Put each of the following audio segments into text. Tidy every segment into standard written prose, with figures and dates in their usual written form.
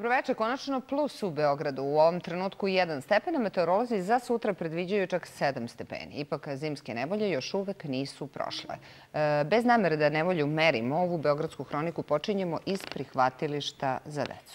Dobroveče, konačno plus u Beogradu. U ovom trenutku 1 stepen, a meteorolozi za sutra predviđaju čak 7 stepeni. Ipak zimske nevolje još uvek nisu prošle. Bez namere da nevolju merimo, ovu beogradsku hroniku počinjemo iz prihvatilišta za decu.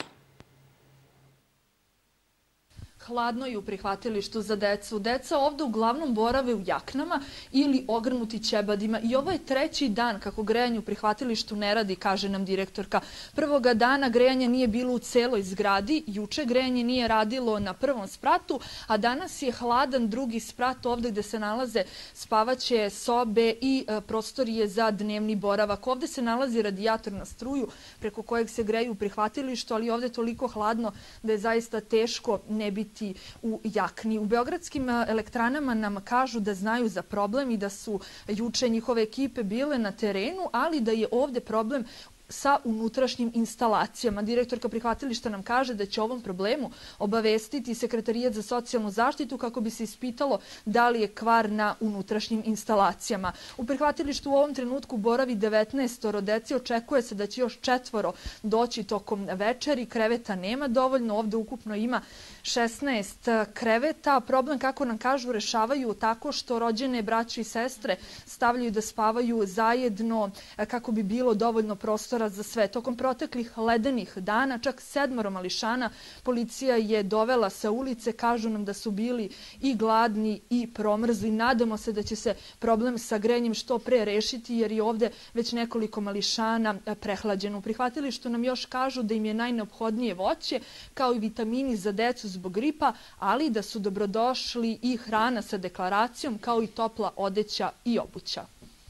Hladno je u prihvatilištu za decu. Deca ovde uglavnom borave u jaknama ili ogrnuti ćebadima. I ovo je 3. dan kako grejanje u prihvatilištu ne radi, kaže nam direktorka. Prvoga dana grejanje nije bilo u celoj zgradi, juče grejanje nije radilo na prvom spratu, a danas je hladan drugi sprat ovde gde se nalaze spavaće sobe i prostorije za dnevni boravak. Ovde se nalazi radijator na struju preko kojeg se greju u prihvatilištu, ali ovde je toliko hladno da je zaista teško ne biti u jakni. U beogradskim elektranama nam kažu da znaju za problem i da su juče njihove ekipe bile na terenu, ali da je ovde problem sa unutrašnjim instalacijama. Direktorka prihvatilišta nam kaže da će ovom problemu obavestiti Sekretarijat za socijalnu zaštitu kako bi se ispitalo da li je kvar na unutrašnjim instalacijama. U prihvatilištu u ovom trenutku boravi 19 dece. Očekuje se da će još 4 doći tokom večeri. Kreveta nema dovoljno. Ovde ukupno ima 16 kreveta. Problem, kako nam kažu, rešavaju tako što rođene braće i sestre stavljaju da spavaju zajedno kako bi bilo dovoljno prostora za sve. Tokom proteklih ledenih dana čak 7 mališana policija je dovela sa ulice. Kažu nam da su bili i gladni i promrzli. Nadamo se da će se problem sa grejanjem što pre rešiti jer je ovde već nekoliko mališana prehlađeno. U prihvatilištu nam još kažu da im je najneophodnije voće kao i vitamini za decu zbog gripa, ali da su dobrodošli i hrana sa deklaracijom kao i topla odeća i obuća.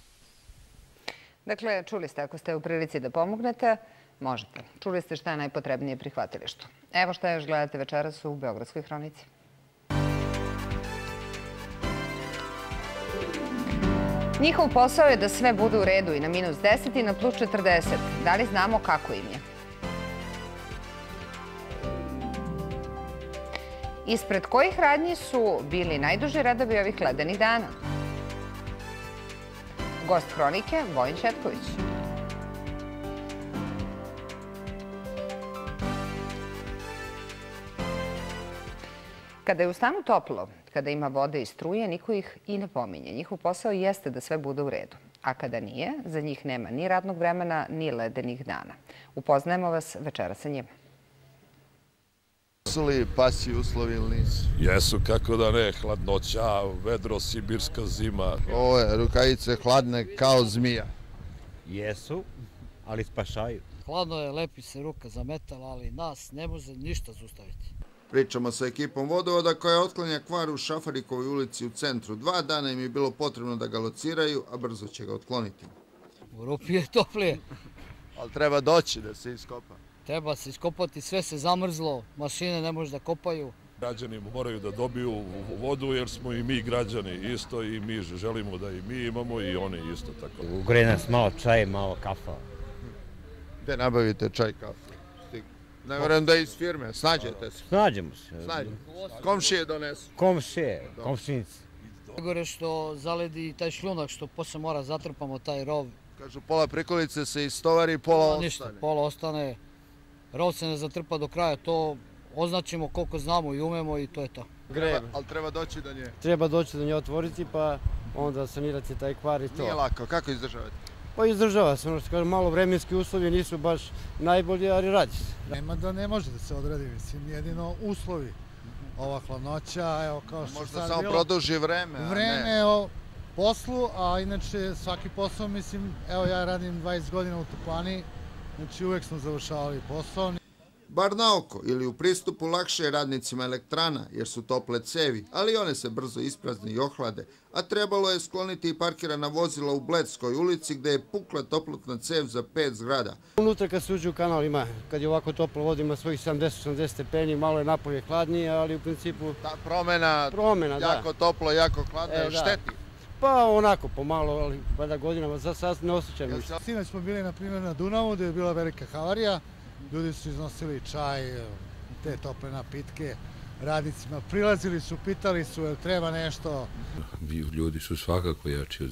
Dakle, čuli ste, ako ste u prilici da pomognete, možete. Čuli ste šta je najpotrebnije prihvatilištu. Evo šta još gledate večeras u Beogradskoj hronici. Njihov posao je da sve bude u redu i na -10 i na +40. Da li znamo kako im je? Ispred kojih radnji su bili najduži redovi ovih ledenih dana? Gost hronike, Vojin Ćetković. Kada je u stanu toplo, kada ima vode i struje, niko ih i ne pominje. Njihov posao jeste da sve bude u redu. A kada nije, za njih nema ni radnog vremena, ni ledenih dana. Upoznajemo vas večeras sa njima. Jesu li pasji uslovi ili nisu? Jesu, kako da ne, hladnoća, vedro, sibirska zima. Ove rukavice hladne kao zmija. Jesu, ali spašaju. Hladno je, lepi se ruka za metal, ali nas ne može ništa zaustaviti. Pričamo sa ekipom vodovoda koja otklanja kvar u Šafarikovoj ulici u centru. 2 dana im je bilo potrebno da ga lociraju, a brzo će ga otkloniti. U rupi je toplije. Ali treba doći da se iskopa. Treba se iskopati, sve se zamrzlo, mašine ne može da kopaju. Građani moraju da dobiju vodu jer smo i mi građani isto i mi želimo da i mi imamo i oni isto tako. Ugreje nas malo čaj, malo kafa. Gde nabavite čaj, kafu? Ne verujem da je iz firme, snađete se. Snađemo se. Komšije donesu. Komšije, komšinici. Gore što zaledi taj šljunak što posle mora zatrpamo taj rov. Kažu pola prikolice se istovari, pola ostane. Ništa, pola ostane. Rov se ne zatrpa do kraja, to označimo koliko znamo i umemo i to je to. Ali treba doći do nje. Treba doći do nje, otvoriti pa onda sanirati taj kvar i to. Nije lako, kako izdržavate? Pa izdržava se, ono što kažem, malo vremenski uslovi nisu baš najbolji, ali radi se. Nema da ne može da se odradi, mislim, jedino uslovi. Ova hladnoća, evo kao što možda samo produži vreme, vreme o poslu, a inače svaki posao, mislim, evo ja radim 20 godina u toplani, znači uvek smo završavali posao. Bar na oko ili u pristupu lakše je radnicima elektrana jer su tople cevi, ali one se brzo isprazne i ohlade, a trebalo je skloniti i parkirana vozila u Bledskoj ulici gde je pukla toplotna cev za 5 zgrada. Unutra kad se uđe u kanal ima, kad je ovako toplo voda ima svojih 70-80 stepeni, malo je napolje hladnije, ali u principu... Ta promena jako toplo, jako hladno, šteti. Pa onako pomalo, ali vada godinama za sad ne osjećam ništa. Sinoć smo bili na primjer na Dunavu gde je bila velika havarija. Ljudi su iznosili čaj, te tople napitke radnicima. Prilazili su, pitali su jel treba nešto. Ljudi su svakako jači od zime.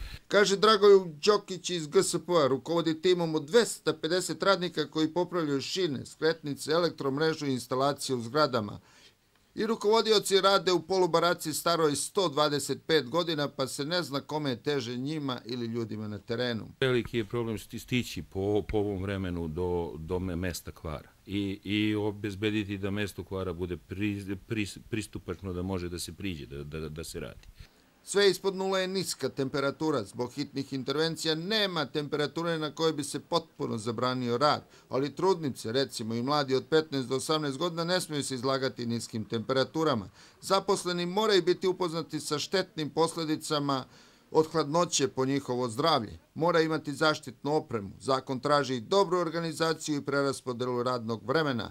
Kaže Dragoljub Đokić iz GSP-a, rukovodi timom od 250 radnika koji popravljaju šine, skretnice, elektromrežu i instalacije u zgradama. I rukovodioci rade u polubaraci staroj 125 godina, pa se ne zna kome je teže, njima ili ljudima na terenu. Veliki je problem stići po ovom vremenu do mesta kvara i obezbediti da mesto kvara bude pristupačno, da može da se priđe, da se radi. Sve ispod nula je niska temperatura. Zbog hitnih intervencija nema temperature na kojoj bi se potpuno zabranio rad, ali trudnice, recimo i mladi od 15 do 18 godina, ne smiju se izlagati niskim temperaturama. Zaposleni moraju biti upoznati sa štetnim posljedicama od hladnoće po njihovo zdravlje. Mora imati zaštitnu opremu. Zakon traži dobru organizaciju i preraspodelu radnog vremena.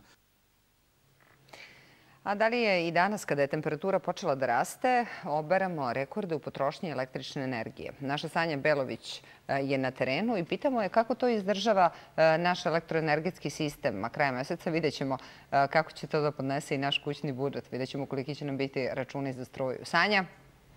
A da li je i danas, kada je temperatura počela da raste, oberamo rekorde u potrošnji električne energije? Naša Sanja Belović je na terenu i pitamo je kako to izdržava naš elektroenergetski sistem. A krajem meseca vidjet ćemo kako će to da podnese i naš kućni budžet. Vidjet ćemo koliki će nam biti računi za struju. Sanja?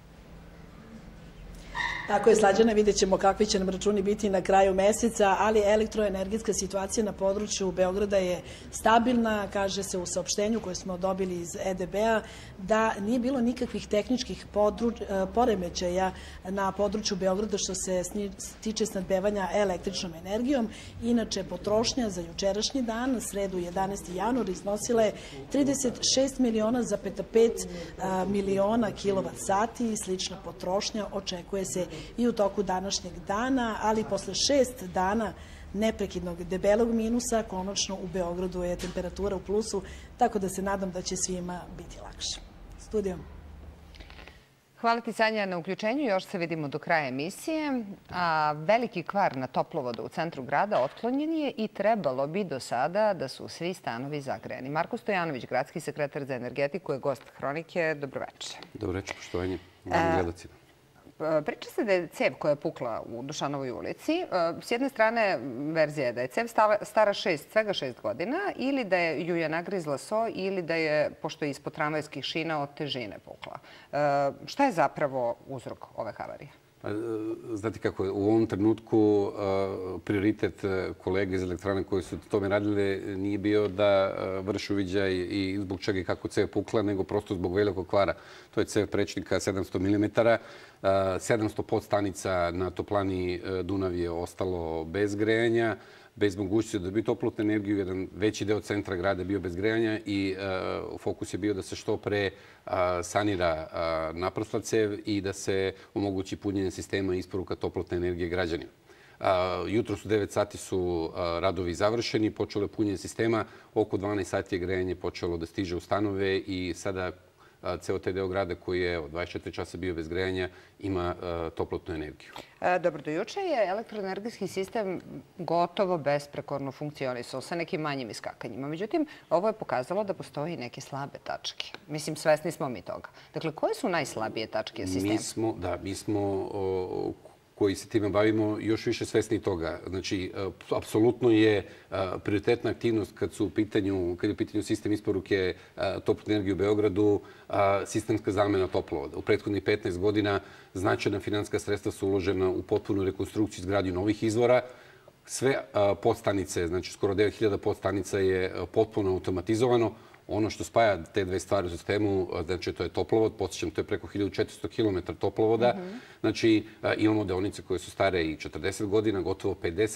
Tako je, Slađana, vidjet ćemo kakvi će nam računi biti na kraju meseca, ali elektroenergetska situacija na području Beograda je stabilna. Kaže se u saopštenju koje smo dobili iz EDB-a da nije bilo nikakvih tehničkih poremećaja na području Beograda što se tiče snabdevanja električnom energijom. Inače, potrošnja za jučerašnji dan, sredu 11. januar, iznosila je 36,5 miliona kilovat sati i slična potrošnja očekuje se i u toku današnjeg dana, ali posle 6 dana neprekidnog debelog minusa, konačno u Beogradu je temperatura u plusu, tako da se nadam da će svima biti lakše. Studio. Hvala ti, Sanja, na uključenju. Još se vidimo do kraja emisije. A veliki kvar na toplovodu u centru grada otklonjen je i trebalo bi do sada da su svi stanovi zagrejani. Marko Stojanović, gradski sekretar za energetiku, je gost Hronike. Dobroveče. Dobroveče, poštovanje. Mladim gledacima. Priča se da je cev koja je pukla u Dušanovoj ulici. S jedne strane, verzija je da je cev stara svega 6 godina ili da ju je nagrizla so ili da je, pošto je ispod tramvajskih šina, od težine pukla. Šta je zapravo uzrok ove havarije? Znate kako, u ovom trenutku prioritet kolega iz elektrane koji su tome radile nije bio da vrši uviđaj i zbog čega i kako cev pukla, nego prosto zbog velikog kvara. To je cev prečnika 700 mm. 700 podstanica na toplani Dunav je ostalo bez grejanja, bez mogućnosti da dobiju toplotnu energiju. Jedan veći deo centra grada je bio bez grejanja i fokus je bio da se što pre sanira naprasla cev i da se omogući punjenje sistema i isporuka toplotne energije građanima. Jutro su 9 sati su radovi završeni, počelo je punjenje sistema, oko 12 sati je grejanje počelo da stiže u stanove i sada ceo taj deo grada koji je 24 časa bio bez grejanja ima toplotnu energiju. Dobro, do juče je elektroenergetski sistem gotovo besprekorno funkcionisao sa nekim manjim iskakanjima. Međutim, ovo je pokazalo da postoji neke slabe tačke. Mislim, svesni smo mi toga. Dakle, koje su najslabije tačke sistema? Mi smo koji se time bavimo, još više svesni toga. Znači, apsolutno je prioritetna aktivnost kad je u pitanju sistem isporuke toplotne energije u Beogradu, sistemska zamena toplovoda. U prethodnih 15 godina značajna finansijska sredstva su uložena u potpunu rekonstrukciju i izgradnju novih izvora. Sve podstanice, znači skoro 9000 podstanica je potpuno automatizovano. Ono što spaja te dve stvari u sistemu, znači to je toplovod, podsjećam, to je preko 1400 km toplovoda. Znači imamo deonice koje su stare i 40 godina, gotovo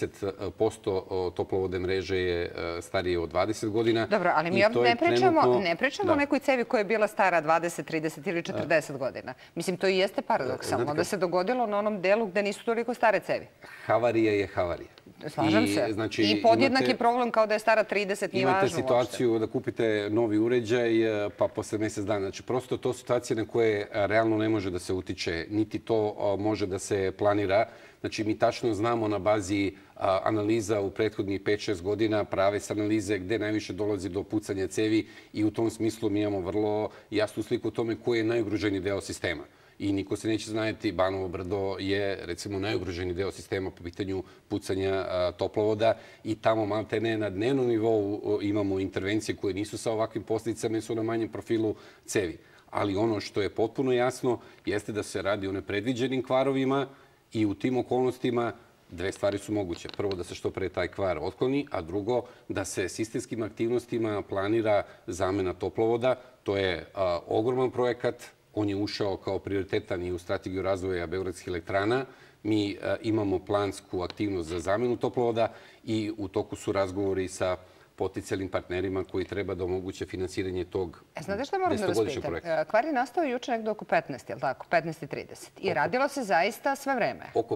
50% toplovode mreže je starije od 20 godina. Dobro, ali mi ovdje ne pričamo o nekoj cevi koja je bila stara 20, 30 ili 40 godina. Mislim, to i jeste paradoksalno da se dogodilo na onom delu gde nisu toliko stare cevi. Havarija je havarija. Slažem se. I podjednak je problem kao da je stara 30, nije važno uopšte. Imate situaciju da kupite novi uređaj, pa posle mjesec dana. Znači, prosto to su situacije na koje realno ne može da se utiče, niti to može da se planira. Znači, mi tačno znamo na bazi analiza u prethodnih 5-6 godina, prave se analize gde najviše dolazi do pucanja cevi i u tom smislu mi imamo vrlo jasnu sliku o tome koji je najugroženiji deo sistema. I niko se neće znati, Banovo brdo je recimo najugroženiji deo sistema po pitanju pucanja toplovoda i tamo maltene na dnevnom nivou imamo intervencije koje nisu sa ovakvim posljedicama, su na manjem profilu cevi. Ali ono što je potpuno jasno jeste da se radi o nepredviđenim kvarovima I u tim okolnostima dve stvari su moguće. Prvo, da se što pre taj kvar otkloni, a drugo, da se sistemskim aktivnostima planira zamena toplovoda. To je ogroman projekat. On je ušao kao prioritetan i u strategiju razvoja Beogradskih elektrana. Mi imamo plansku aktivnost za zamenu toplovoda i u toku su razgovori sa potencijalnim partnerima koji treba da omoguće finansiranje tog 10-godišnjeg projekta. Znate šta moram da vas pitam? Kvar je nastao juče nekdo oko 15, je li tako? 15:30. I radilo se zaista sve vreme. Oko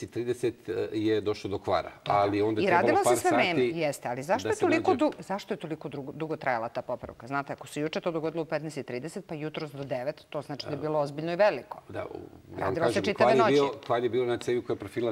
15:30 je došlo do kvara, ali onda je trebalo par sati... I radilo se sve vreme, jeste, ali zašto je toliko dugo trajala ta popravka? Znate, ako se juče to dogodilo u 15:30, pa jutros do 9, to znači da je bilo ozbiljno i veliko. Radilo se čitave noći. Kvar je bilo na cevi koja je profila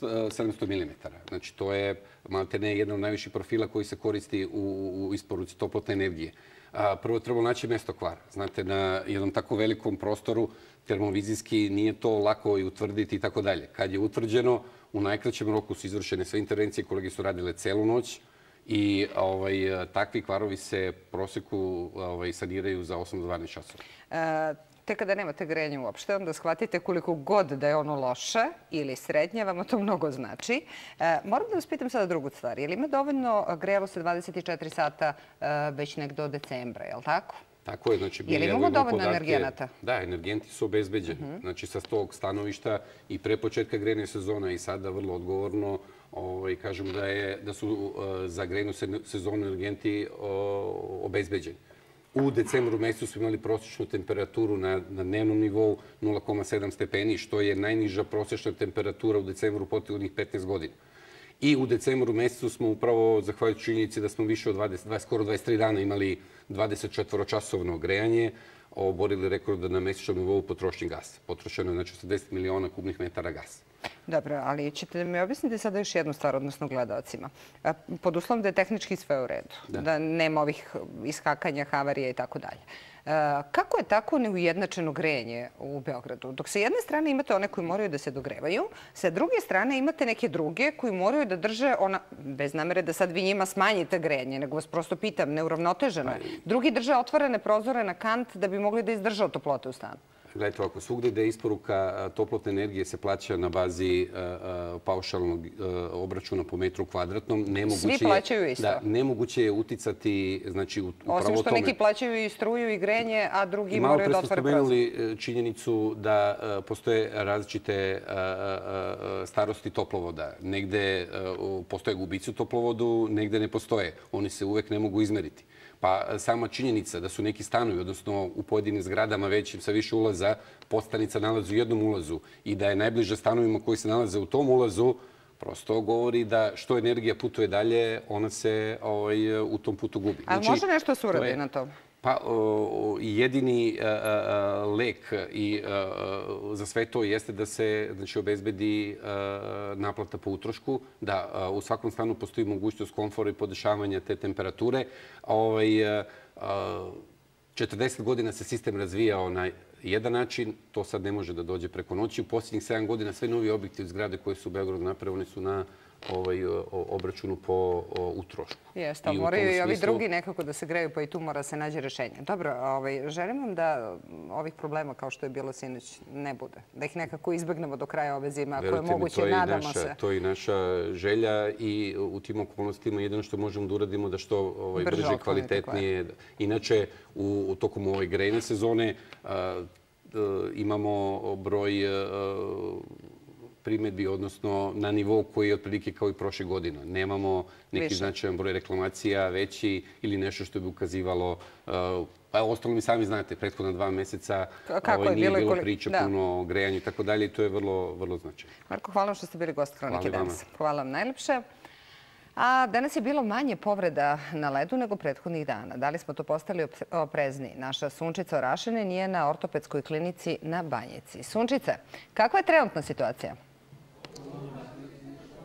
700 mm. Znači, to je maltene jedan od najviših profila koji se koristi u isporuci toplotne energije. Prvo trebalo naći mesto kvara. Znate, na jednom tako velikom prostoru termovizijski nije to lako i utvrditi i tako dalje. Kad je utvrđeno, u najkraćem roku su izvršene sve intervencije, kolege su radile celu noć i takvi kvarovi se proseku saniraju za 8 do 12 časova. Tek kada nemate grejanje uopšte, onda shvatite koliko god da je ono loše ili srednje, vama to mnogo znači. Moram da vas pitam sada drugu stvar. Je li ima dovoljno, grejalo se 24 sata već nek do decembra, je li tako? Tako je. Je li imamo dovoljno energenata? Da, energenti su obezbeđeni. Znači, sa tog stanovišta i pre početka grejne sezona i sada vrlo odgovorno kažemo da su za grejnu sezonu energenti obezbeđeni. U decembru mesecu smo imali prosječnu temperaturu na dnevnom nivou 0,7 stepeni, što je najniža prosječna temperatura u decembru proteklih 15 godina. I u decembru mesecu smo upravo, zahvaljujući činjenici da smo više od skoro 23 dana imali 24-časovno grejanje, oborili rekord na mesečnom nivou potrošnje gasa. Potrošeno je znači 80 miliona kubnih metara gasa. Dobro, ali ćete mi objasniti sada još jednu stvar, odnosno gledalcima. Pod uslovom da je tehnički sve u redu, da nema ovih iskakanja, havarija i tako dalje. Kako je tako neujednačeno grejanje u Beogradu? Dok sa jedne strane imate one koji moraju da se dogrevaju, sa druge strane imate neke druge koji moraju da drže, bez namere da sad vi njima smanjite grejanje, nego vas prosto pitam, neuravnoteženo. Drugi drže otvorene prozore na kant da bi mogli da izdržao toplote u stanu. Gledajte ovako, svugde gde isporuka toplotne energije se plaća na bazi paušalnog obračuna po metru kvadratnom. Svi plaćaju isto. Da, nemoguće je uticati, znači, upravo tome. Osim što neki plaćaju i struju i grenje, a drugi moraju da otvore prozor. Malo pre smo spomenuli činjenicu da postoje različite starosti toplovoda. Negde postoje gubici u toplovodu, negde ne postoje. Oni se uvek ne mogu izmeriti. Pa sama činjenica da su neki stanovi, odnosno u pojedinim zgradama već sa više ulaza, podstanica nalazi u jednom ulazu i da je najbliža stanovima koji se nalaze u tom ulazu, prosto govori da što energija putuje dalje, ona se u tom putu gubi. A može nešto se uradi na to? Pa jedini lek za sve to jeste da se obezbedi naplata po utrošku, da u svakom stanu postoji mogućnost komfora i podešavanja te temperature. 40 godina se sistem razvijao na jedan način, to sad ne može da dođe preko noći. U posljednjih 7 godina sve novi objekti od zgrade koje su u Beogradu napravljene su na obračunu po utrošku. Jeste, ali moraju i ovi drugi nekako da se greju, pa i tu mora se nađe rešenje. Dobro, želim vam da ovih problema kao što je bilo sinoć ne bude. Da ih nekako izbegnemo do kraja ove zime, ako je moguće, nadamo se. To je i naša želja i u tim okolnostima jedino što možemo da uradimo da što brže, kvalitetnije. Inače, tokom ove grejne sezone imamo broj primedbi, odnosno na nivou koji je otprilike kao i prošle godine. Nemamo neki značajan broj reklamacija veći ili nešto što bi ukazivalo. Ostalo mi sami znate, prethodna 2 meseca nije bilo priče puno o grejanju i tako dalje i to je vrlo značajno. Marko, hvala vam što ste bili gost Hronike danas. Hvala vam najlepše. A danas je bilo manje povreda na ledu nego prethodnih dana. Da li smo to postali oprezniji? Naša Sunčica Orašanin je na ortopedskoj klinici na Banjici. Sunčice, kakva je trenutna situacija?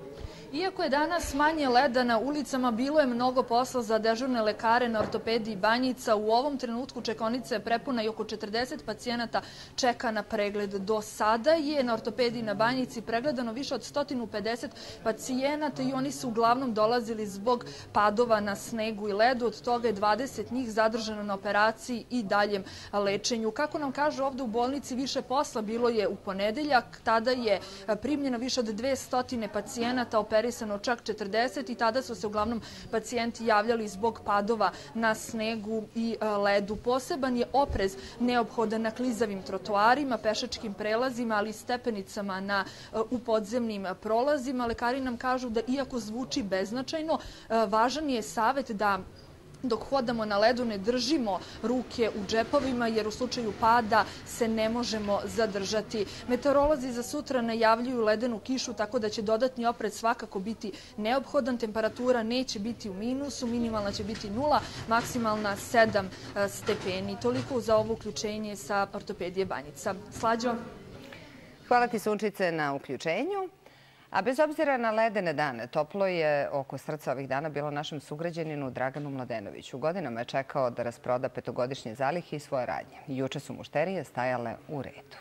Iako je danas manje leda na ulicama, bilo je mnogo posla za dežurne lekare na ortopediji Banjica. U ovom trenutku čekaonica je prepuna i oko 40 pacijenata čeka na pregled. Do sada je na ortopediji na Banjici pregledano više od 150 pacijenata i oni su uglavnom dolazili zbog padova na snegu i ledu. Od toga je 20 njih zadržano na operaciji i daljem lečenju. Kako nam kažu ovde u bolnici, više posla bilo je u ponedeljak. Tada je primljeno više od 200 pacijenata, operisano čak 40 i tada su se uglavnom pacijenti javljali zbog padova na snegu i ledu. Poseban je oprez neophodan na klizavim trotoarima, pešačkim prelazima, ali i stepenicama u podzemnim prolazima. Lekari nam kažu da iako zvuči beznačajno, važan je savet da dok hodamo na ledu ne držimo ruke u džepovima jer u slučaju pada se ne možemo zadržati. Meteorolozi za sutra najavljuju ledenu kišu, tako da će dodatni oprez svakako biti neophodan. Temperatura neće biti u minusu, minimalna će biti 0, maksimalna 7 stepeni. Toliko za ovo uključenje sa ortopedije Banjica. Slađo? Hvala ti, Sunčice, na uključenju. A bez obzira na ledene dane, toplo je oko srca ovih dana bilo našem sugrađaninu Draganu Mladenoviću. Godinama je čekao da rasproda petogodišnje zalihe i svoje radnje. Juče su mušterije stajale u redu.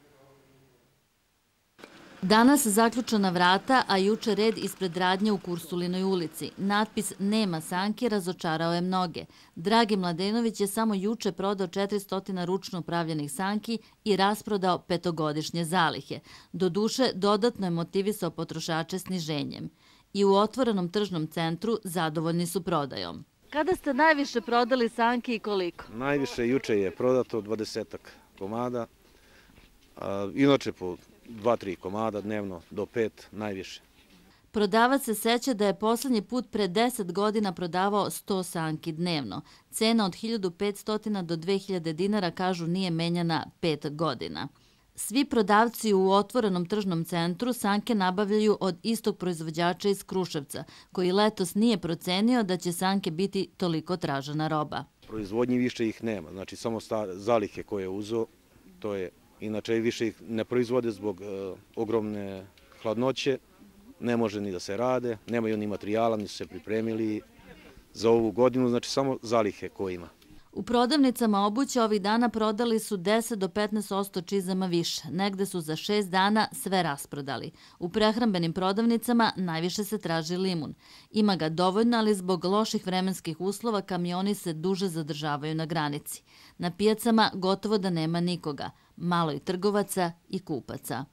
Danas zaključana vrata, a juče red ispred radnje u Kursulinoj ulici. Natpis "Nema sanki" razočarao je mnoge. Dragi Mladenović je samo juče prodao 400 ručno pravljenih sanki i rasprodao petogodišnje zalihe. Doduše, dodatno je motivisao potrošače sniženjem. I u otvorenom tržnom centru zadovoljni su prodajom. Kada ste najviše prodali sanki i koliko? Najviše juče je prodato 20 komada, inače po 2-3 komada dnevno do 5 najviše. Prodavac se seća da je poslednji put pre 10 godina prodavao 100 sanki dnevno. Cena od 1500 do 2000 dinara, kažu, nije menjana 5 godina. Svi prodavci u otvorenom tržnom centru sanke nabavljaju od istog proizvođača iz Kruševca, koji letos nije procenio da će sanke biti toliko tražena roba. Proizvodnji više ih nema, znači samo zalihe koje je uzeo, to je. Inače, više ih ne proizvode zbog ogromne hladnoće, ne može ni da se rade, nemaju ni materijala, ni su se pripremili za ovu godinu, znači samo zalihe koje ima. U prodavnicama obuće ovih dana prodali su 10 do 15% čizama više. Negde su za 6 dana sve rasprodali. U prehrambenim prodavnicama najviše se traži limun. Ima ga dovoljno, ali zbog loših vremenskih uslova kamioni se duže zadržavaju na granici. Na pijacama gotovo da nema nikoga. Malo i trgovaca i kupaca.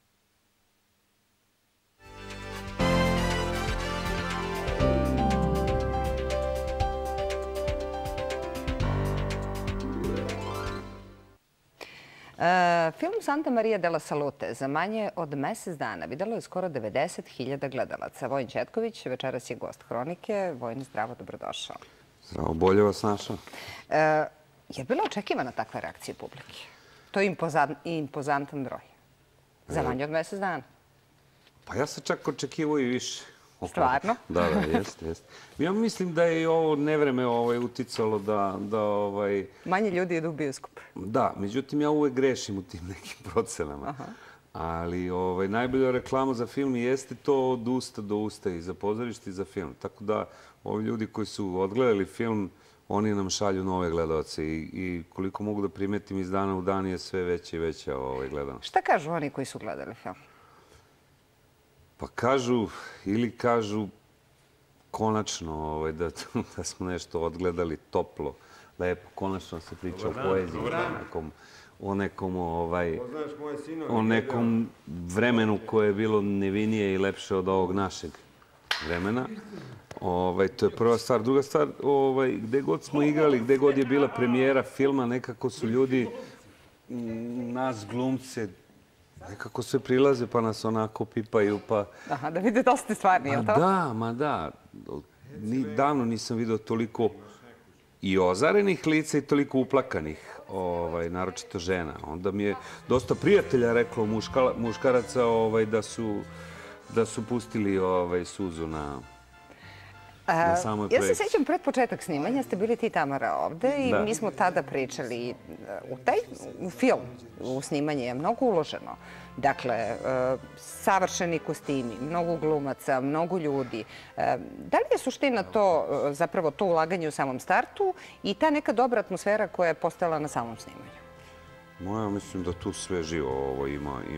Film Santa Maria della Salute za manje od mesec dana videlo je skoro 90.000 gledalaca. Vojin Četković večeras je gost Hronike. Vojin, zdravo, dobrodošao. Zdravo, bolje vas našao. Je bila očekivana takva reakcija publike? To je impozantan broj. Za manje od mesec dana. Pa ja sam čak očekivao i više. Stvarno? Da, jeste. Ja mislim da je i ovo nevreme uticalo da... Manje ljudi idu u bioskop. Da, međutim ja uvek grešim u tim nekim procenama. Ali najbolja reklama za film jeste to od usta do usta i za pozorište i za film. Tako da ovi ljudi koji su odgledali film, oni nam šalju nove gledalce i koliko mogu da primetim iz dana u dan je sve veća i veća gledanost. Šta kažu oni koji su gledali film? Pa kažu konačno da smo nešto odgledali toplo, lepo, konačno se priča o poeziji, o nekom vremenu koje je bilo nevinije i lepše od ovog našeg vremena. To je prva stvar. Druga stvar, gde god smo igrali, gde god je bila premijera filma, nekako su ljudi, nas glumce, nekako sve prilaze pa nas onako pipaju pa... Aha, da vide da ste stvarni, je li to? Da. Davno nisam vidio toliko i ozarenih lica i toliko uplakanih, naročito žena. Onda mi je dosta prijatelja reklo, muškaraca, da su pustili suzu na... na samoj Ja projekciji. se sećam pred početak snimanja, ste bili ti, Tamara, ovde i mi smo tada pričali u film, u snimanje je mnogo uloženo. Dakle, savršeni kostimi, mnogo glumaca, mnogo ljudi. Da li je suština to, zapravo to ulaganje u samom startu i ta neka dobra atmosfera koja je postala na samom snimanju? Ja mislim da tu sve živo ovo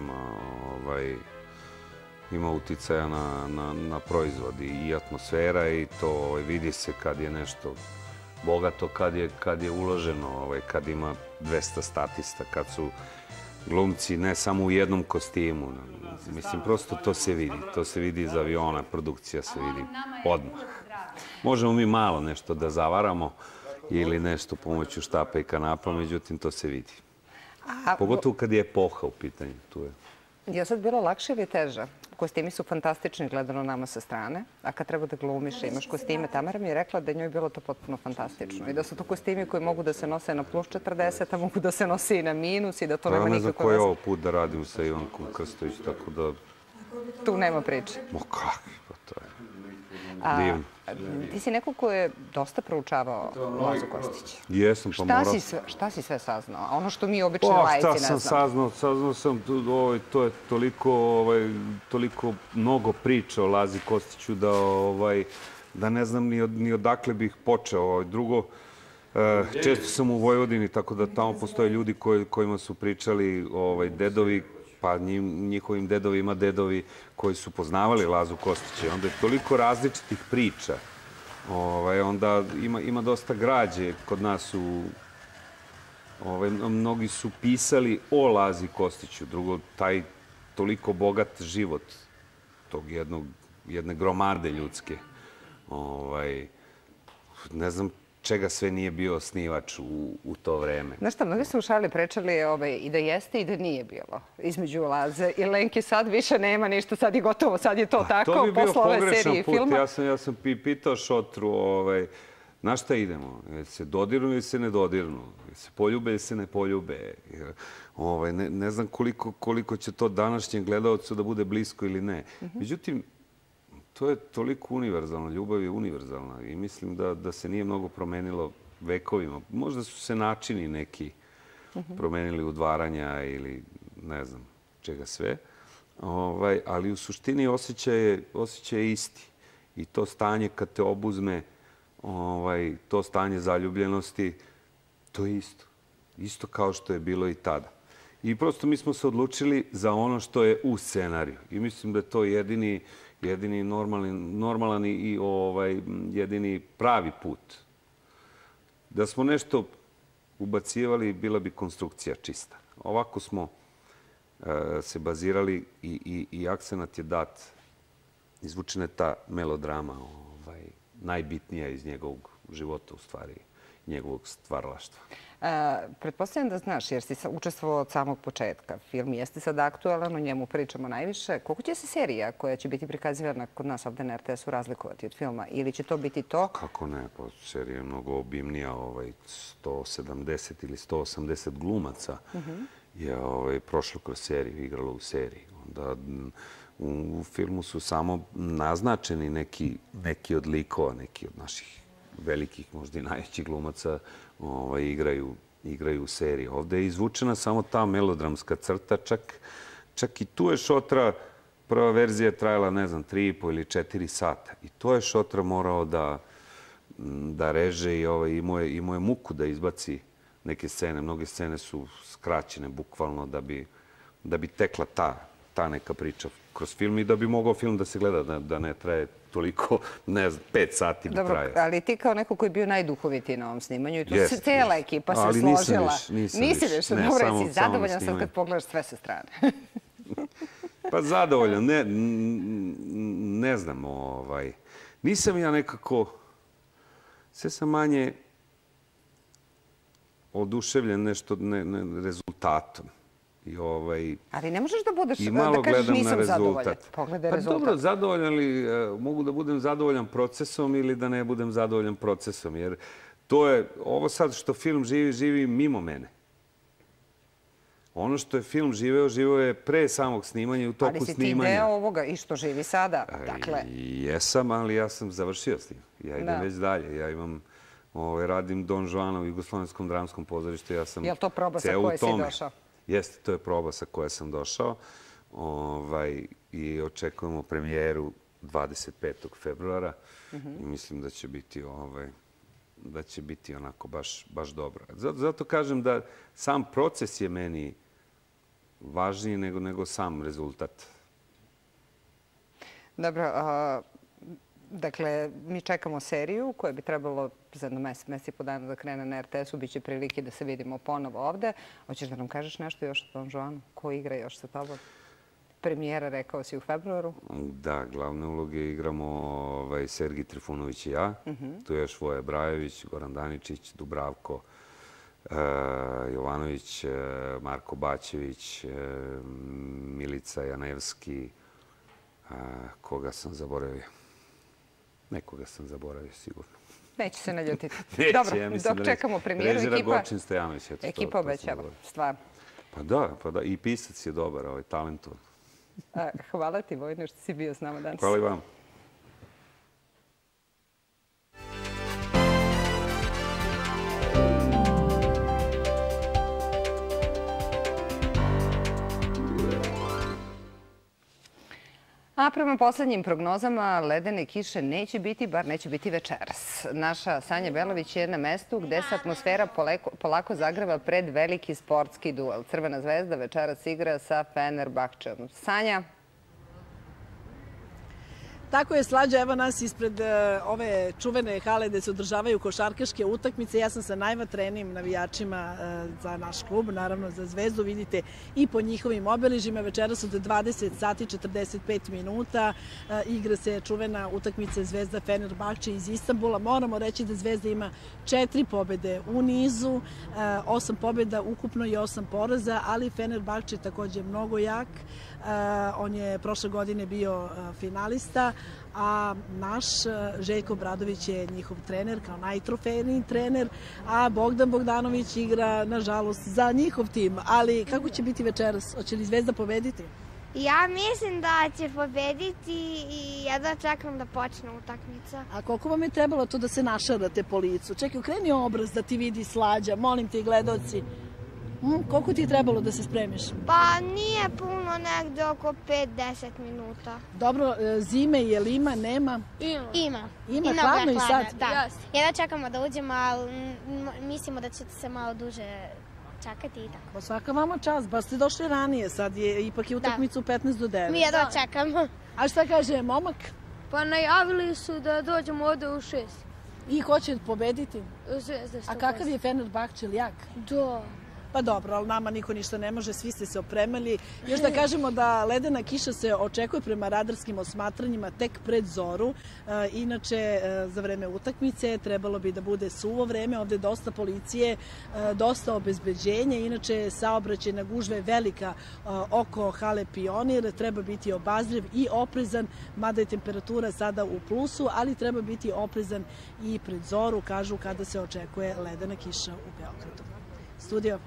ima uticaja na proizvod i atmosfera i to vidi se kad je nešto bogato, kad je uloženo, kad ima 200 statista, kad su glumci ne samo u jednom kostimu. Mislim, prosto to se vidi. To se vidi iz aviona, produkcija se vidi odmah. Možemo mi malo nešto da zavaramo ili nešto pomoću štapa i kanapa, međutim, to se vidi. Pogotovo kad je epoha u pitanju. Je sad bilo lakše ili teže? Kostimi su fantastični gledano nama sa strane, a kad treba da glumiš i imaš kostime, Tamara mi je rekla da je njoj bilo to potpuno fantastično i da su to kostimi koji mogu da se nose na plus 40, a mogu da se nose i na minus i da to nema nikakve veze. Ja ne znam koji je ovo put da radim sa Ivankom Krstović, tako da... Tu nema priče. Ma kakvi, pa to je divno. Ti si neko ko je dosta proučavao Lazu Kostića. Jesam, pa morao... Šta si sve saznao? Ono što mi obični lajci ne znamo. Šta sam saznao? Saznao sam, to je toliko mnogo priča o Lazi Kostiću da ne znam ni odakle bih počeo. Drugo, često sam u Vojvodini, tako da tamo postoje ljudi kojima su pričali dedovi, pa njihovim dedovima dedovi koji su poznavali Lazu Kostića. Onda je toliko različitih priča. Onda ima dosta građe kod nas. Mnogi su pisali o Lazi Kostiću. Drugo, taj toliko bogat život tog jedne gromade ljudske. Ne znam čega sve nije bio osnivač u to vreme. Znaš šta, mnogi su u šali prečali i da jeste i da nije bilo između Laze i Lenke. Sad više nema ništa, sad je gotovo, sad je to tako, posle ove serije i filma. Ja sam pitao Šotru, na šta idemo? Se dodirnu ili se ne dodirnu? Se poljube ili se ne poljube? Ne znam koliko će to današnjem gledalcu da bude blisko ili ne. Međutim, to je toliko univerzalno, ljubav je univerzalna i mislim da se nije mnogo promenilo vekovima. Možda su se načini neki promenili udvaranja ili ne znam čega sve, ali u suštini osjećaj je isti. I to stanje kad te obuzme, to stanje zaljubljenosti, to je isto. Isto kao što je bilo i tada. I prosto mi smo se odlučili za ono što je u scenariju. I mislim da je to jedini normalan i jedini pravi put. Da smo nešto ubacivali, bila bi konstrukcija čista. Ovako smo se bazirali i akcenat je dat. Izvučena je ta melodrama, najbitnija iz njegovog života, u stvari, njegovog stvaralaštva. Pretpostavljam da znaš, jer si učestvovao od samog početka. Film jeste sad aktualan, o njemu pričamo najviše. Koliko će se serija koja će biti prikazivana kod nas ovde na RTS-u razlikovati od filma? Ili će to biti to? Kako ne, pa serija je mnogo obimnija. 170 ili 180 glumaca je prošlo kroz seriju, igralo u seriji. Onda u filmu su samo naznačeni neki od likova, neki od naših velikih, možda i najvećih glumaca igraju u seriji. Ovde je izvučena samo ta melodramska crta, čak i tu je Šotra, prva verzija je trajala, ne znam, 3,5 ili 4 sata. I to je Šotra morao da reže i imao je muku da izbaci neke scene. Mnoge scene su skraćene, bukvalno, da bi tekla ta neka priča kroz film i da bi mogao film da se gleda, da ne traje toliko, ne znam, 5 sati bi traje. Dobro, ali ti kao neko koji je bio najduhovitiji na ovom snimanju i tu se cijela ekipa se složila. Nisi više, dobro, jesi zadovoljan sad kad pogledaš sve sa strane. Pa zadovoljan, ne znam, nisam ja nekako, sve sam manje oduševljen nešto rezultatom. Ali ne možeš da kažeš nisam zadovoljan. Pogledaj rezultat. Dobro, zadovoljan li, mogu da budem zadovoljan procesom ili da ne budem zadovoljan procesom. Jer to je, ovo sad što film živi mimo mene. Ono što je film živeo, živeo je pre samog snimanja i u toku snimanja. Ali si ti deo ovoga i što živi sada, dakle. Jesam, ali ja sam završio s tim. Ja idem već dalje. Ja imam, radim Don Juana u Jugoslovenskom dramskom pozorištu. Ja sam je li to proba sa koje si došao? Jeste, to je proba sa koje sam došao. I očekujemo premijeru 25. februara. I mislim da će biti onako baš dobro. Zato kažem da sam proces je meni važniji nego sam rezultat. Dobro, dakle, mi čekamo seriju koja bi trebalo za jedno mesec i po dana da krene na RTS-u. Biće prilike da se vidimo ponovo ovde. Hoćeš da nam kažeš nešto još o Don Juanu? Ko igra još sa tobom? Premijera, rekao si, u februaru. Da, glavne uloge igramo Sergij Trifunović i ja. Tu je još Voja Brajević, Goran Daničić, Dubravko Jovanović, Marko Baćević, Milica Janevski. Koga sam zaboravio? Nekoga sam zaboravio, sigurno. Neće se naljutiti. Neće, dobro, ja mislim dok čekamo premijeru, ekipa obećava. Stvarno. Pa da, i pisac je dobar, talentovan. Hvala ti, Vojno, što si bio s nama danas. Hvala i vam. A prema poslednjim prognozama, ledene kiše neće biti, bar neće biti večeras. Naša Sanja Belović je na mestu gde se atmosfera polako zagreva pred veliki sportski duel. Crvena zvezda večeras igra sa Fenerbahčeom. Sanja? Tako je, Slađa, evo nas ispred ove čuvene hale gde se održavaju košarkaške utakmice. Ja sam sa najvatrenijim navijačima za naš klub, naravno za Zvezdu. Vidite i po njihovim obeležjima. Večeras od 20 sati 45 minuta igra se čuvena utakmica Zvezda Fenerbahče iz Istanbula. Moramo reći da Zvezda ima 4 pobede u nizu, 8 pobeda ukupno i 8 poraza, ali Fenerbahče je takođe mnogo jak. On je prošle godine bio finalista, a naš Željko Obradović je njihov trener, kao najtrofejniji trener, a Bogdan Bogdanović igra, nažalost, za njihov tim. Ali kako će biti večeras? Hoće li Zvezda pobediti? Ja mislim da će pobediti i jedva čekam da počne utakmica. A koliko vam je trebalo to da se našarate po licu? Čekaj, okreni obraz da ti vidi Slađa, molim te i gledaoci. Koliko ti je trebalo da se spremiš? Pa nije puno, negde oko 5-10 minuta. Dobro, zime je li ima, nema? Ima. Ima hladno i sad? Da. Jedva čekamo da uđemo, ali mislimo da će se malo duže čekati i tako. Pa svaka vama čast, baš ste došli ranije, sad je ipak je utakmica u 15 do 9. Mi jedva čekamo. A šta kaže momak? Pa najavili su da dođemo ovde u 6. I ko će pobediti? Zvezda. A kakav je Fenerbahče, jak? Da. Pa dobro, ali nama niko ništa ne može, svi ste se opremili. Još da kažemo da ledena kiša se očekuje prema radarskim osmatranjima tek pred zoru. Inače, za vreme utakmice trebalo bi da bude suvo vreme, ovde dosta policije, dosta obezbeđenja. Inače, saobraćajna gužva je velika oko hale Pionir. Treba biti obazriv i oprezan, mada je temperatura sada u plusu, ali treba biti oprezan i pred zoru, kažu, kada se očekuje ledena kiša u Beogradu. Studio.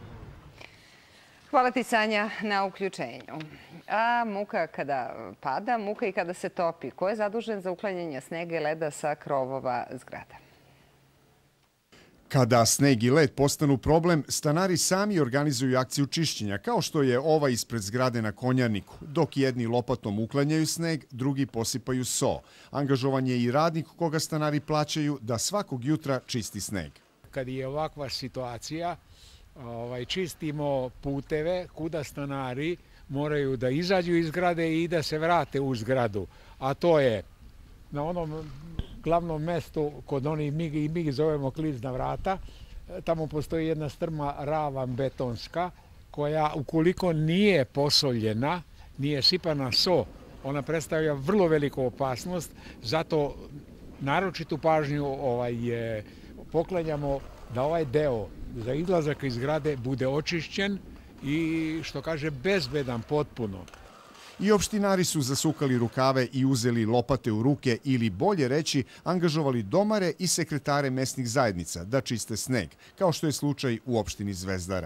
Hvala ti, Sanja, na uključenju. A muka kada pada, muka i kada se topi. Ko je zadužen za uklanjanje snega i leda sa krovova zgrada? Kada sneg i led postanu problem, stanari sami organizuju akciju čišćenja, kao što je ova ispred zgrade na Konjarniku. Dok jedni lopatom uklanjaju sneg, drugi posipaju so. Angažovan je i radnik koga stanari plaćaju da svakog jutra čisti sneg. Kad je ovakva situacija, čistimo puteve kuda stanari moraju da izađu iz zgrade i da se vrate u zgradu. A to je na onom glavnom mestu kod onih mi zovemo klizna vrata. Tamo postoji jedna strma ravan betonska koja ukoliko nije posoljena, nije sipana so, ona predstavlja vrlo veliku opasnost. Zato naročitu pažnju poklanjamo da ovaj deo za izlazak iz zgrade bude očišćen i, što kaže, bezbedan potpuno. I opštinari su zasukali rukave i uzeli lopate u ruke ili, bolje reći, angažovali domare i sekretare mesnih zajednica da čiste sneg, kao što je slučaj u opštini Zvezdara.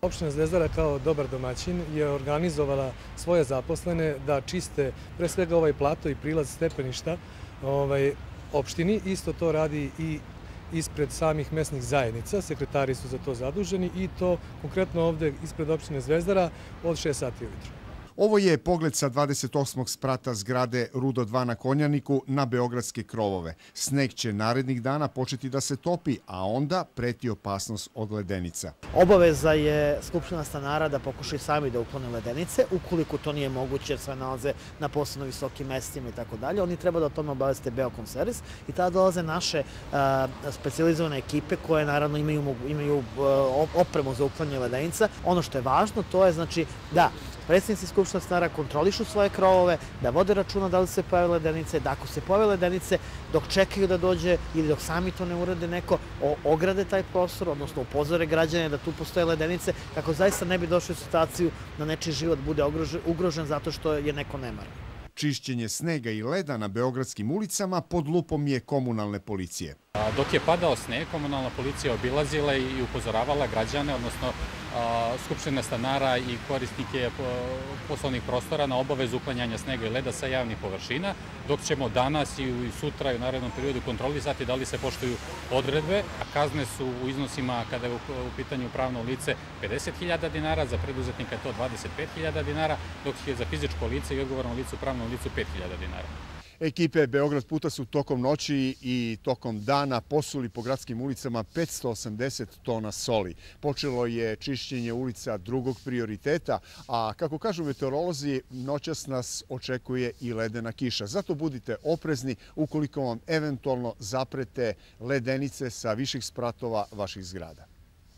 Opština Zvezdara kao dobar domaćin je organizovala svoje zaposlene da čiste pre svega ovaj plato i prilaz stepeništa opštini. Isto to radi i ispred samih mesnih zajednica. Sekretari su za to zaduženi i to konkretno ovde ispred opštine Zvezdara od 6 sati ujutro. Ovo je pogled sa 28. sprata zgrade Rudo 2 na Konjarniku na beogradske krovove. Sneg će narednih dana početi da se topi, a onda preti opasnost od ledenica. Obaveza je Skupština stanara da pokušaju sami da uklone ledenice. Ukoliko to nije moguće, jer sve nalaze na posebno visokim mestima i tako dalje, oni treba da o tome obaveste Beokom servis i tada dolaze naše specijalizovane ekipe koje naravno imaju opremu za uklanjanje ledenica. Ono što je važno, to je znači da predstavnici Skupština stanara kontrolišu svoje krovove, da vode računa da li se pojave ledenice, da ako se pojave ledenice, dok čekaju da dođe ili dok sami to ne urade neko, ograde taj prostor, odnosno upozore građane da tu postoje ledenice, kako zaista ne bi došli u situaciju da nečiji život bude ugrožen zato što je neko nemaran. Čišćenje snega i leda na beogradskim ulicama pod lupom je komunalne policije. Dok je padao sneg, komunalna policija obilazila i upozoravala građane, odnosno Skupštine stanara i korisnike poslovnih prostora na obavezu uklanjanja snega i leda sa javnih površina, dok ćemo danas i sutra i u narednom periodu kontrolisati da li se poštuju odredbe, a kazne su u iznosima, kada je u pitanju pravno lice, 50.000 dinara, za preduzetnika je to 25.000 dinara, dok je za fizičko lice i odgovorno lice u pravnom licu 5.000 dinara. Ekipe Beograd puta su tokom noći i tokom dana posuli po gradskim ulicama 580 tona soli. Počelo je čišćenje ulica drugog prioriteta, a kako kažu meteorolozi, noćas nas očekuje i ledena kiša. Zato budite oprezni ukoliko vam eventualno zaprete ledenice sa viših spratova vaših zgrada.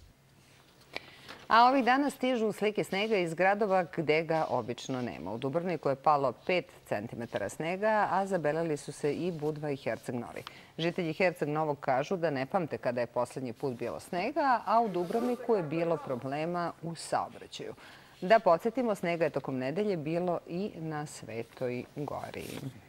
A ovih dana stižu slike snega iz gradova gde ga obično nema. U Dubrovniku je palo 5 cm snega, a zabeleli su se i Budva i Herceg Novi. Žitelji Herceg Novog kažu da ne pamte kada je poslednji put bilo snega, a u Dubrovniku je bilo problema u saobraćaju. Da podsjetimo, snega je tokom nedelje bilo i na Svetoj Gori.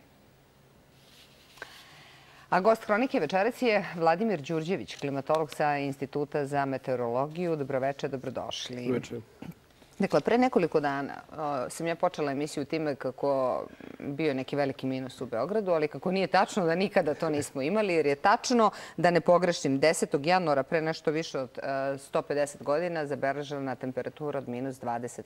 A gost Hronike večeras je Vladimir Đurđević, klimatolog sa Instituta za meteorologiju. Dobroveče, dobrodošli. Dobroveče. Dakle, pre nekoliko dana sam ja počela emisiju time kako bio neki veliki minus u Beogradu, ali kako nije tačno da nikada to nismo imali, jer je tačno, da ne pogrešim, 10. januara pre nešto više od 150 godina zabeležena temperatura od minus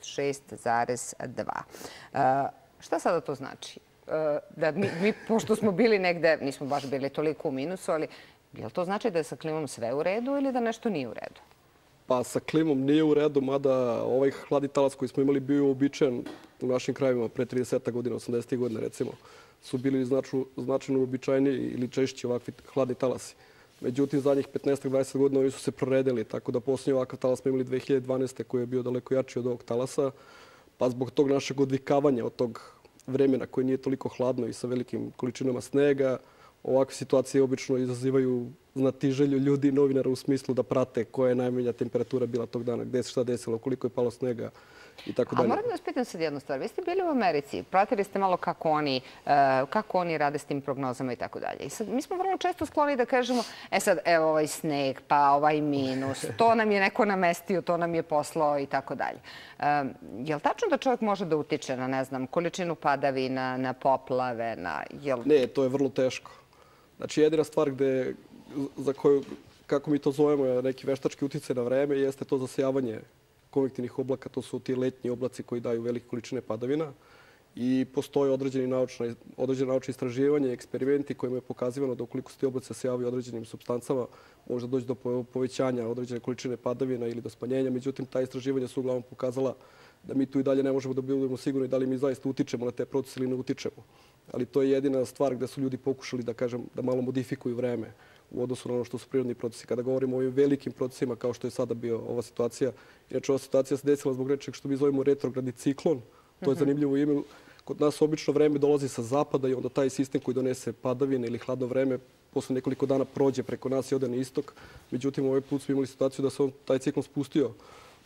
26,2. Šta sada to znači? Da mi, pošto smo bili negde, nismo baš bili toliko u minusu, ali je li to znači da je sa klimom sve u redu ili da nešto nije u redu? Pa sa klimom nije u redu, mada ovaj hladni talas koji smo imali bio uobičajen u našim krajevima pre 30 godina, 80 godina recimo, su bili značajno uobičajeni ili češći ovakvi hladni talasi. Međutim, zadnjih 15-20 godina oni su se proredili, tako da posljednji ovakav talas smo imali 2012. koji je bio daleko jači od ovog talasa, pa zbog tog našeg odvikavanja od tog vremena koje nije toliko hladno i sa velikim količinama snega, ovakve situacije obično izazivaju znatiželju ljudi i novinara u smislu da prate koja je najmanja temperatura bila tog dana, gde se šta desilo, koliko je palo snega i tako dalje. A moram da vas pitam sad jednu stvar. Vi ste bili u Americi, pratili ste malo kako oni rade s tim prognozama i tako dalje. I sad mi smo vrlo često skloni da kažemo, sad evo ovaj sneg, pa ovaj minus, to nam je neko namestio, to nam je poslao i tako dalje. Je li tačno da čovjek može da utiče na, ne znam, količinu padavina, na poplave, na... Ne, to je vrlo teško. Znači, jedina stvar za koju, kako mi to zovemo, neki veštački uticaj na vreme, jeste to zasejavanje konvektivnih oblaka. To su ti letnji oblaci koji daju velike količine padavina i postoje određene naučne istraživanje i eksperimenti kojima je pokazivano da ukoliko se ti oblaci zasejavaju određenim supstancama, može doći do povećanja određene količine padavina ili do smanjenja. Međutim, ta istraživanja su uglavnom pokazala da mi tu i dalje ne možemo da budemo sigurni da li mi zaista utičemo na te procese ili ne utičemo. Ali to je jedina stvar gde su ljudi pokušali, da kažem, da malo modifikuju vreme u odnosu na ono što su prirodni procesi. Kada govorimo o ovim velikim procesima kao što je sada bio ova situacija, inače ova situacija se desila zbog nečeg što mi zovemo retrogradni ciklon. To je zanimljivo ime. Kod nas obično vreme dolazi sa zapada i onda taj sistem koji donese padavine ili hladno vreme posle nekoliko dana prođe preko nas i ode na istok. Međutim, ovaj put smo imali situaciju da se taj ciklon spustio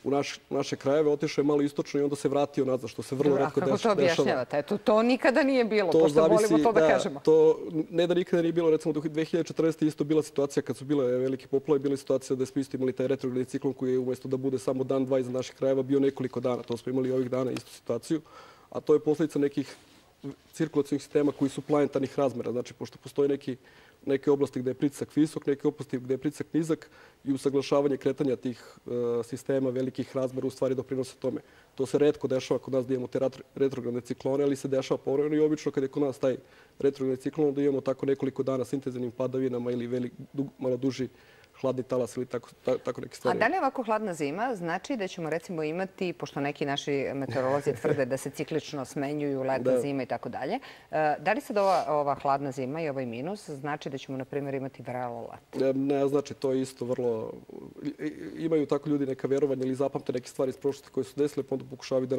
u naše krajeve, otišao je malo istočno i onda se vratio nazad, što se vrlo retko dešava. A kako to objašnjavate? Eto, to nikada nije bilo, pošto volimo to da kažemo. Ne da nikada nije bilo, recimo 2014. isto bila situacija kad su bile velike poplave, bila situacija da smo isto imali taj retrogradni ciklon koji je umjesto da bude samo dan, dva iza naših krajeva bio nekoliko dana. To smo imali ovih dana istu situaciju, a to je posljedica nekih cirkulacijnih sistema koji su planetarnih razmera. Znači, pošto postoje neke oblasti gde je pritisak visok, neke oblasti gde je pritisak nizak i usaglašavanje kretanja tih sistema velikih razmera u stvari doprinose tome. To se retko dešava kod nas da imamo te retrogradne ciklone, ali se dešava povremeno i obično kad je kod nas taj retrogradni ciklon da imamo tako nekoliko dana s intenzivnim padavinama ili malo duži hladni talas ili tako neke stvari. A da li ovako hladna zima znači da ćemo recimo imati, pošto neki naši meteorolozi tvrde da se ciklično smenjuju leta, zima i tako dalje, da li sad ova hladna zima i ovaj minus znači da ćemo, na primjer, imati vrelo let? Ne, znači to je isto vrlo... Imaju tako ljudi neka verovanja ili zapamte neke stvari iz prošlosti koje su desile, pa onda pokušavaju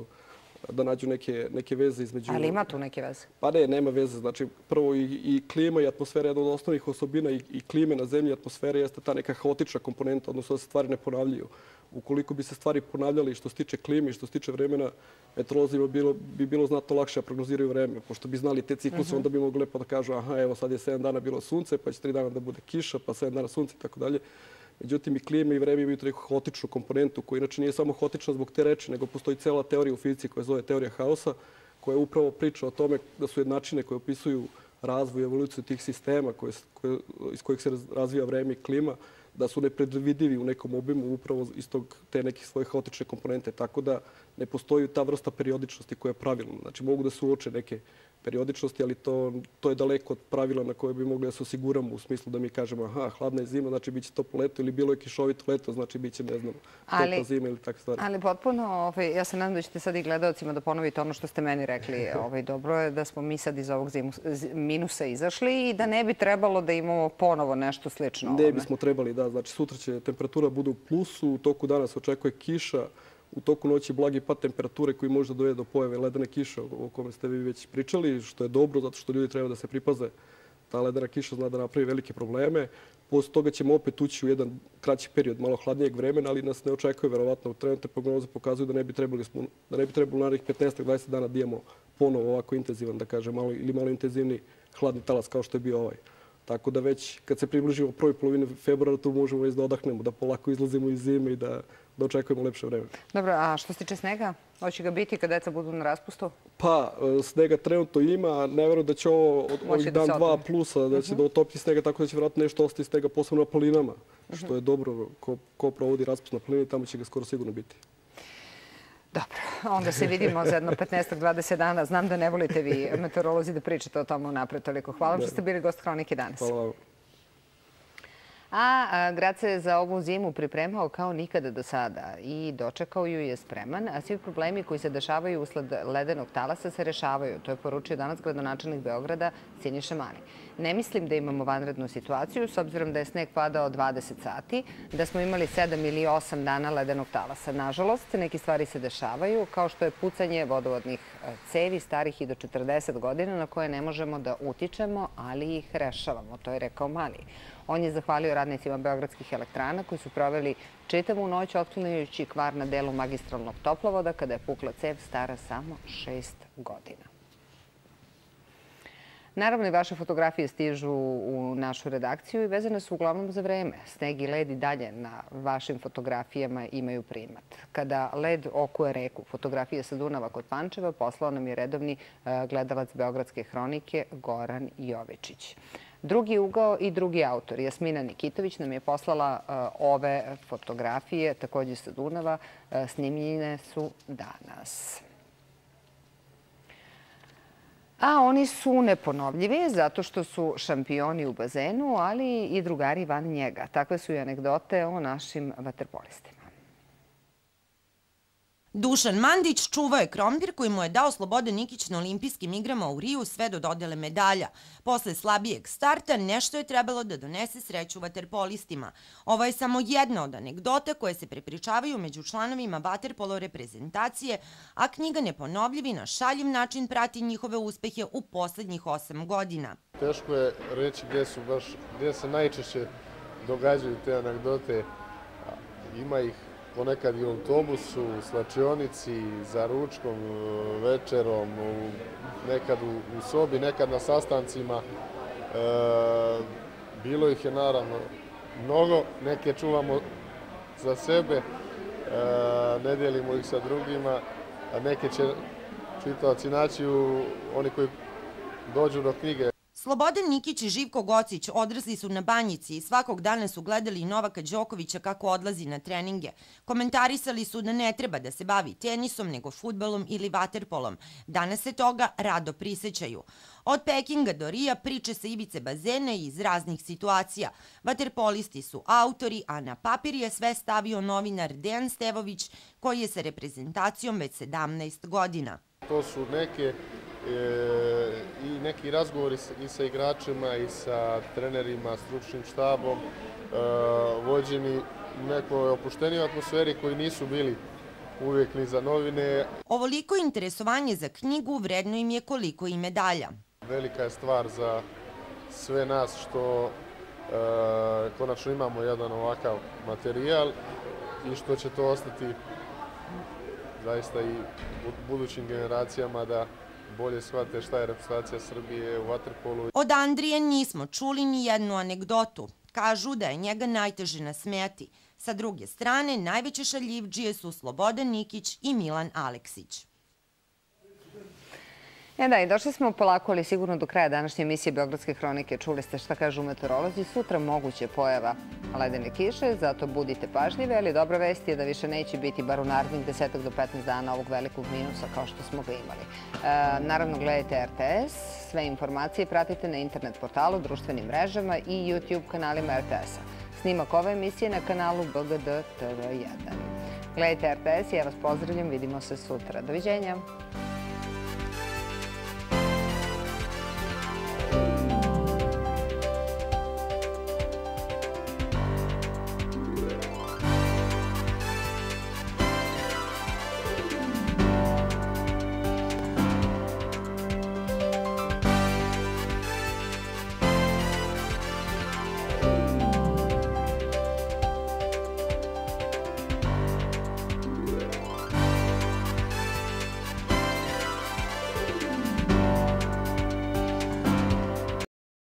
da nađu neke veze između... Ali ima tu neke veze? Pa ne, nema veze. Znači, prvo i klima i atmosfera, jedna od osnovnih osobina i klime na zemlji i atmosfere jeste ta neka haotična komponenta, odnosno da se stvari ne ponavljaju. Ukoliko bi se stvari ponavljali što se tiče klime i što se tiče vremena, meteorolozima bi bilo znatno lakše da prognoziraju vreme, pošto bi znali te cikluse, onda bi mogli lepo da kažu aha, evo sad je 7 dana bilo sunce, pa će 3 dana da bude kiša, pa 7 dana sunce i tako dalje. Međutim, i klima i vreme imaju tu neku haotičnu komponentu, koja inače nije samo haotična zbog te reči, nego postoji cela teorija u fizici koja zove teorija haosa, koja upravo priča o tome da su jednačine koje opisuju razvoj i evoluciju tih sistema iz kojih se razvija vreme i klima, da su nepredvidivi u nekom obimu upravo iz te neke svoje haotične komponente, tako da ne postoji ta vrsta periodičnosti koja je pravilna. Znači, mogu da se uoče neke periodičnosti, ali to je daleko od pravila na koje bi mogli da se osiguramo u smislu da mi kažemo aha, hladna je zima, znači biće toplo leto, ili bilo je kišovito leto, znači biće, ne znam, topla zima ili takve stvari. Ali potpuno, ja se nadam da ćete sad i gledalcima da ponovite ono što ste meni rekli. Dobro je da smo mi sad iz ovog minusa izašli i da ne bi trebalo da imamo ponovo nešto slično ovome. Ne bismo trebali, da. Znači, sutra će temperatura bude u plusu, u toku dana se očekuje kiša, u toku noći blagi pad temperature koji može da dovede do pojave ledene kiše o kome ste vi već pričali, što je dobro zato što ljudi treba da se pripaze. Ta ledena kiša zna da napravi velike probleme. Posle toga ćemo opet ući u jedan kraći period malo hladnijeg vremena, ali nas ne očekuje verovatno. Trenutne prognoze pokazuju da ne bi trebalo narednih 15-20 dana da imamo ponovo ovako intenzivan, da kažem, ili malo intenzivni hladni talas kao što je bio ovaj. Tako da već kad se približimo prvoj polovini februara, tu možemo već da odahnemo, da polako izlazimo iz zime i da očekujemo lepše vreme. Dobro, a što se tiče snega? Hoće ga biti kad deca budu na raspustu? Pa, snega trenutno ima. Ne verujem da će ovih dan 2 plusa, da će da otopiti snega, tako da će vjerojatno nešto ostati snega, posebno na planinama, što je dobro. Ko provodi raspust na planini, tamo će ga skoro sigurno biti. Dobro, onda se vidimo za jedno 15-20 dana. Znam da ne volite vi, meteorolozi, da pričate o tomu napred toliko. Hvala što ste bili gost Hronike danas. Hvala vam. A grad se za ovu zimu pripremao kao nikada do sada i dočekao ju je spreman, a svi problemi koji se dešavaju usled ledenog talasa se rešavaju. To je poručio danas gradonačelnik Beograda Siniša Mali. Ne mislim da imamo vanrednu situaciju, s obzirom da je sneg padao 20 sati, da smo imali 7 ili 8 dana ledenog talasa. Nažalost, neke stvari se dešavaju, kao što je pucanje vodovodnih cevi starih i do 40 godina na koje ne možemo da utičemo, ali ih rešavamo. To je rekao Mali. On je zahvalio radnicima beogradskih elektrana koji su proveli čitavu noć otklanjajući kvar na delu magistralnog toplovoda kada je pukla cev stara samo 6 godina. Naravno, i vaše fotografije stižu u našu redakciju i vezane su uglavnom za vreme. Sneg i led i dalje na vašim fotografijama imaju primat. Kada led okuje reku, fotografije sa Dunava kod Pančeva, poslao nam je redovni gledalac Beogradske hronike Goran Jovičić. Drugi ugao i drugi autor, Jasmina Nikitović, nam je poslala ove fotografije, također sa Dunava. Snimljene su danas. A oni su neponovljivi zato što su šampioni u bazenu, ali i drugari van njega. Takve su i anegdote o našim vaterpolistima. Dušan Mandić čuvao je krompir koji mu je dao Slobodan Nikić na olimpijskim igrama u Riju sve do dodele medalja. Posle slabijeg starta nešto je trebalo da donese sreću vaterpolistima. Ovo je samo jedna od anegdota koje se prepričavaju među članovima vaterpolo reprezentacije, a knjiga Neponovljivi na šaljiv način prati njihove uspehe u poslednjih 8 godina. Teško je reći gdje se najčešće događaju te anegdote. Ima ih ponekad i u autobusu, u slačionici, za ručkom, večerom, nekad u sobi, nekad na sastancima. Bilo ih je naravno mnogo, neke čuvamo za sebe, ne dijelimo ih sa drugima, a neke će čitaoci naći oni koji dođu do knjige. Slobodan Nikić i Živko Gocić odrasli su na Banjici i svakog dana su gledali Novaka Đokovića kako odlazi na treninge. Komentarisali su da ne treba da se bavi tenisom, nego fudbalom ili vaterpolom. Danas se toga rado prisećaju. Od Pekinga do Rija priče se ivice bazena i iz raznih situacija. Vaterpolisti su autori, a na papir je sve stavio novinar Dejan Stevović, koji je sa reprezentacijom već 17 godina. To su neki razgovori i sa igračima i sa trenerima, stručnim štabom, vođeni u nekoj opuštenijoj atmosferi koji nisu bili uvijek ni za novine. Ovoliko interesovanje za knjigu vredno im je koliko i medalja. Velika je stvar za sve nas što konačno imamo jedan ovakav materijal i što će to ostati zaista i budućim generacijama da bolje shvate šta je reprezentacija Srbije u vaterpolu. Od Andrije nismo čuli ni jednu anegdotu. Kažu da je njega najteže nasmejati. Sa druge strane, najveće šaljivdžije su Slobodan Nikić i Milan Aleksić. Da, i došli smo polako, ali sigurno do kraja današnje emisije Beogradske hronike. Čuli ste šta kažu meteorolozi. Sutra moguće pojava ledene kiše, zato budite pažljivi, ali dobra vest je da više neće biti bar u narednih 10 do 15 dana ovog velikog minusa kao što smo ga imali. Naravno, gledajte RTS, sve informacije pratite na internet portalu, društvenim mrežama i YouTube kanalima RTS-a. Snimak ove emisije na kanalu BGD TV1. Gledajte RTS i ja vas pozdravljam, vidimo se sutra. Doviđenja!